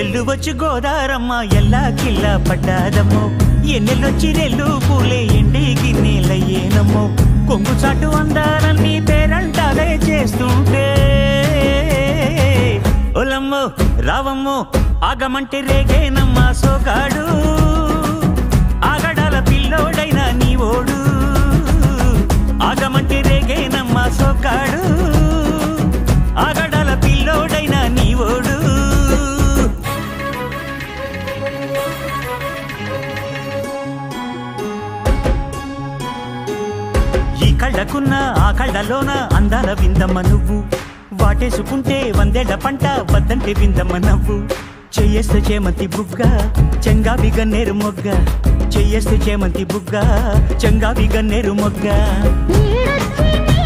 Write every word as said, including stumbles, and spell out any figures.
జల్లు వచ్చి గోదారమ్మ ఎల్లా కిల్లా పడ్డాదమ్మో ఎన్నెల్లొచ్చి రెల్లు పూలే ఎండి గిన్నెలయ్యేనమ్మో కొంగు చాటు అందాలన్నీ పేరంటాలే చేస్తుంటే ఓలమ్మో రావమ్మో ఆగమంటే రేగేనమ్మా సోగాడు ఆగడాల పిల్లోడైనా నీ ఓడు ఆగమంటే రేగేనమ్మా సోగాడు ఆగడాల పిల్లోడైనా నీ ఓడు ఈ కళ్ళకున్న ఆ కళ్ళలోన అందాల విందమ్మ నువ్వు వాటేసుకుంటే వందేళ్ల పంట వద్దంటే విందమ్మ నవ్వు చెయ్యేస్తే చేమంతి బుగ్గ చెంగావి గన్నేరు మొగ్గ చెయ్యేస్తే చేమంతి బుగ్గ చెంగావి గన్నేరు మొగ్గ